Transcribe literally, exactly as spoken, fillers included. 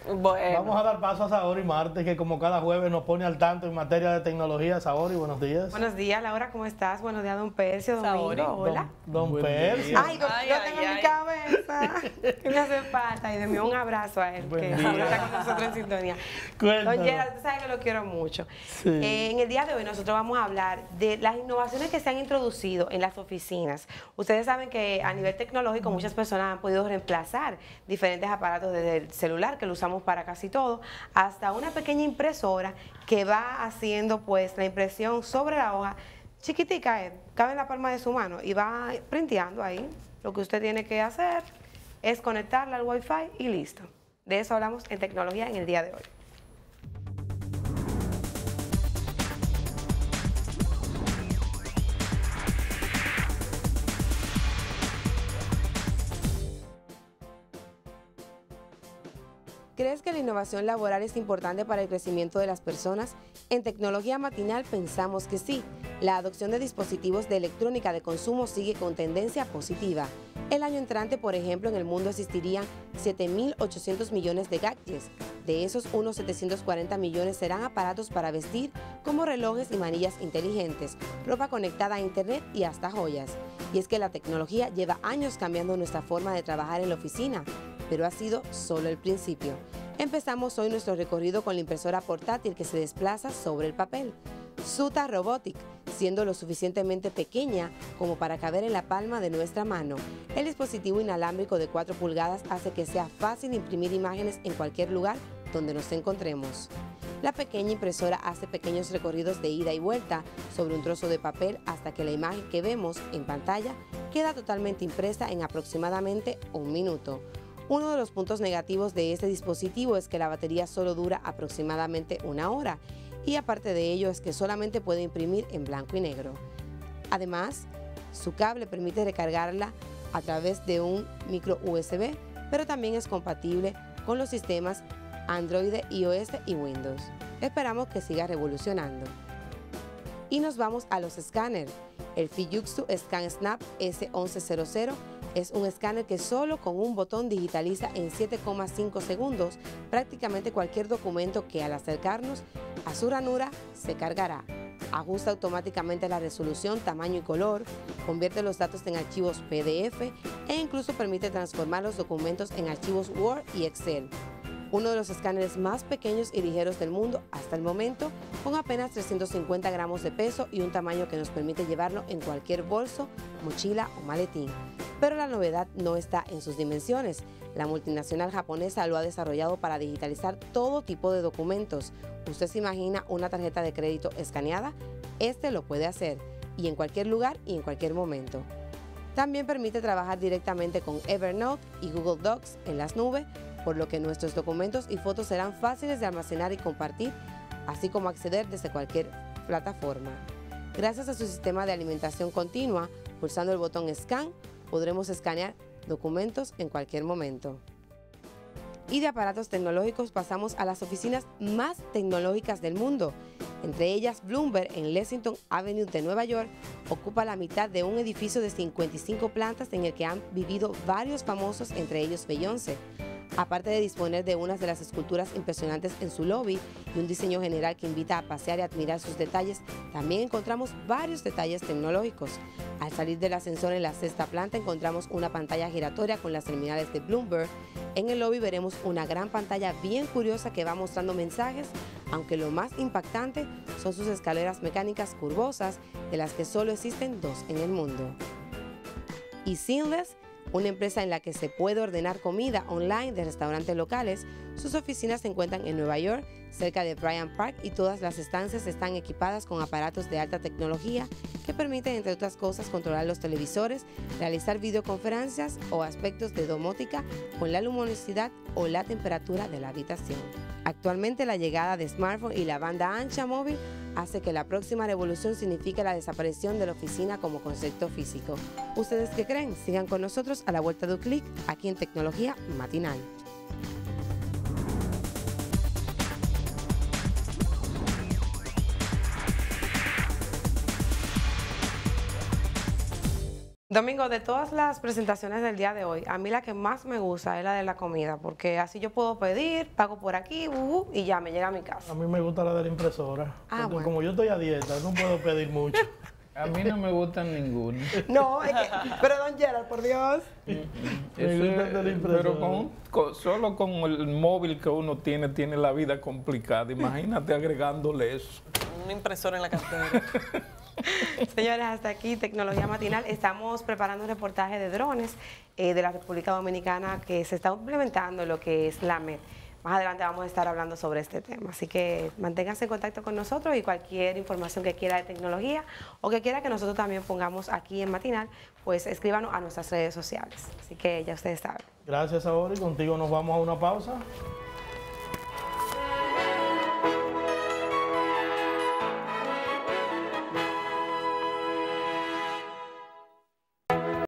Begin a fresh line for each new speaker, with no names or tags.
Bueno.
Vamos a dar paso a Saori Marte, que como cada jueves nos pone al tanto en materia de tecnología. Saori, buenos días.
Buenos días, Laura, ¿cómo estás? Buenos días, don Percio,
Saori.
Domingo, hola.
Don, don
Buen
Percio.
día.
Ay, lo,
Ay,
lo
ay,
tengo en
ay.
mi cabeza. Que me hace falta. Y de mí un abrazo a él,
Buen
que
día.
está con nosotros en sintonía.
Cuéntanos.
Don Gerald, usted sabe que lo quiero mucho.
Sí.
Eh, en el día de hoy nosotros vamos a hablar de las innovaciones que se han introducido en las oficinas. Ustedes saben que a nivel tecnológico muchas personas han podido reemplazar diferentes aparatos desde el celular, que lo usamos para casi todo, hasta una pequeña impresora que va haciendo pues la impresión sobre la hoja chiquitica, eh, cabe en la palma de su mano y va printeando ahí. Lo que usted tiene que hacer es conectarla al Wi-Fi y listo. De eso hablamos en tecnología en el día de hoy. ¿Crees que la innovación laboral es importante para el crecimiento de las personas? En Tecnología Matinal pensamos que sí. La adopción de dispositivos de electrónica de consumo sigue con tendencia positiva. El año entrante, por ejemplo, en el mundo existirían siete mil ochocientos millones de gadgets. De esos, unos setecientos cuarenta millones serán aparatos para vestir, como relojes y manillas inteligentes, ropa conectada a internet y hasta joyas. Y es que la tecnología lleva años cambiando nuestra forma de trabajar en la oficina, pero ha sido solo el principio. Empezamos hoy nuestro recorrido con la impresora portátil que se desplaza sobre el papel. Suta Robotic, siendo lo suficientemente pequeña como para caber en la palma de nuestra mano. El dispositivo inalámbrico de cuatro pulgadas hace que sea fácil imprimir imágenes en cualquier lugar donde nos encontremos. La pequeña impresora hace pequeños recorridos de ida y vuelta sobre un trozo de papel hasta que la imagen que vemos en pantalla queda totalmente impresa en aproximadamente un minuto. Uno de los puntos negativos de este dispositivo es que la batería solo dura aproximadamente una hora y aparte de ello es que solamente puede imprimir en blanco y negro. Además, su cable permite recargarla a través de un micro U S B, pero también es compatible con los sistemas Android, iOS y Windows. Esperamos que siga revolucionando. Y nos vamos a los escáneres. El Fujitsu ScanSnap S once cero cero es un escáner que solo con un botón digitaliza en siete coma cinco segundos prácticamente cualquier documento que al acercarnos a su ranura se cargará. Ajusta automáticamente la resolución, tamaño y color, convierte los datos en archivos P D F e incluso permite transformar los documentos en archivos Word y Excel. Uno de los escáneres más pequeños y ligeros del mundo hasta el momento, con apenas trescientos cincuenta gramos de peso y un tamaño que nos permite llevarlo en cualquier bolso, mochila o maletín. Pero la novedad no está en sus dimensiones. La multinacional japonesa lo ha desarrollado para digitalizar todo tipo de documentos. ¿Usted se imagina una tarjeta de crédito escaneada? Este lo puede hacer, y en cualquier lugar y en cualquier momento. También permite trabajar directamente con Evernote y Google Docs en las nubes, por lo que nuestros documentos y fotos serán fáciles de almacenar y compartir, así como acceder desde cualquier plataforma. Gracias a su sistema de alimentación continua, pulsando el botón Scan, podremos escanear documentos en cualquier momento. Y de aparatos tecnológicos pasamos a las oficinas más tecnológicas del mundo. Entre ellas, Bloomberg en Lexington Avenue de Nueva York ocupa la mitad de un edificio de cincuenta y cinco plantas en el que han vivido varios famosos, entre ellos Beyoncé. Aparte de disponer de unas de las esculturas impresionantes en su lobby y un diseño general que invita a pasear y admirar sus detalles, también encontramos varios detalles tecnológicos. Al salir del ascensor en la sexta planta encontramos una pantalla giratoria con las terminales de Bloomberg. En el lobby veremos una gran pantalla bien curiosa que va mostrando mensajes, aunque lo más impactante son sus escaleras mecánicas curvosas, de las que solo existen dos en el mundo. Y Seamless, una empresa en la que se puede ordenar comida online de restaurantes locales. Sus oficinas se encuentran en Nueva York, cerca de Bryant Park, y todas las estancias están equipadas con aparatos de alta tecnología que permiten, entre otras cosas, controlar los televisores, realizar videoconferencias o aspectos de domótica con la luminosidad o la temperatura de la habitación. Actualmente, la llegada de smartphones y la banda ancha móvil hace que la próxima revolución signifique la desaparición de la oficina como concepto físico. ¿Ustedes qué creen? Sigan con nosotros a la vuelta de un clic aquí en Tecnología Matinal. Domingo, de todas las presentaciones del día de hoy, a mí la que más me gusta es la de la comida, porque así yo puedo pedir, pago por aquí, uh, uh, y ya me llega a mi casa.
A mí me gusta la de la impresora.
Ah,
porque
bueno.
Como yo estoy a dieta, no puedo pedir mucho.
A mí no me gustan ninguno.
No, es que, pero don Gerald, por Dios.
Me
Eso
gusta
es-
de la impresora.
pero con, un- con- solo con el móvil que uno tiene, tiene la vida complicada. Imagínate agregándole eso.
Una impresora en la cartera.
Señores, hasta aquí Tecnología Matinal. Estamos preparando un reportaje de drones eh, de la República Dominicana que se está implementando en lo que es la M E D. Más adelante vamos a estar hablando sobre este tema. Así que manténganse en contacto con nosotros y cualquier información que quiera de tecnología o que quiera que nosotros también pongamos aquí en Matinal, pues escríbanos a nuestras redes sociales. Así que ya ustedes saben.
Gracias, Saori. Contigo nos vamos a una pausa.